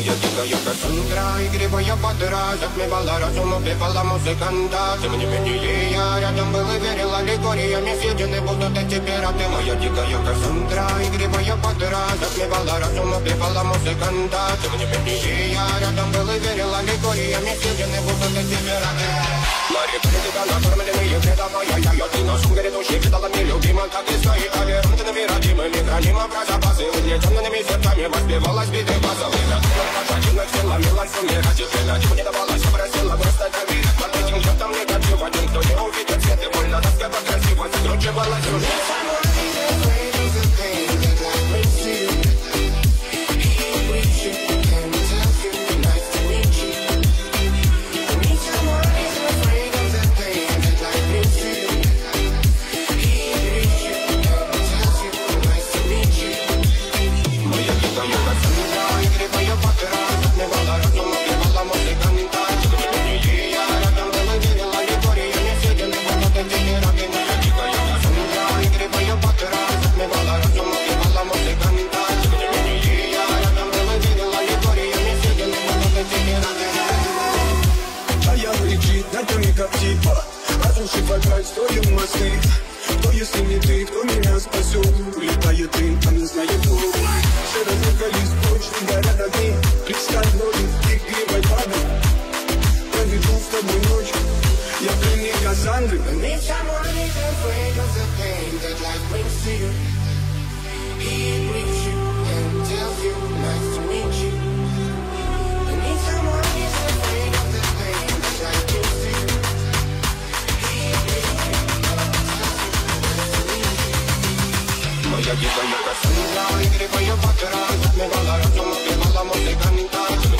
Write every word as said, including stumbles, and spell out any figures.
Моя дикая Кассандра, игривая подра, затмевала разум, убивала музыканта. Тем не менее я рядом был и верил аллегориями, съедены будут эти пираты. Моя дикая Кассандра, игривая подра, затмевала разум, убивала музыканта. Тем не менее я рядом был и верил аллегориями, съедены будут эти пираты. Мари критика, накормленные предавая я, я ты нашим грядущий предалами любима, как и свои ковернты невероятимы, хранима про запасы, угнетенными сердцами воспевалась биты базовых. Пошатилась, села, милась, умирать, и ты не давалась, просила просто доверять. Под этим чертом негатив, один, кто не увидит свет, и больно тоска покрасиво закручивалась уже. Разрушив опять строим мосты. Кто если не ты, кто меня спасет? Улетает дым, а не знает кто. Все разыгрались прочь, горят огни. Плескать ноги, игривой воды. Проведу с тобой ночь. Я пленник Кассандры. Need someone who's afraid of the pain that life brings to you. He brings you and tells you nice to meet you. I need someone who's afraid of the pain that life brings to you. Моя дикая Кассандра, игривая подра, затмевала разум, убивала музыканта.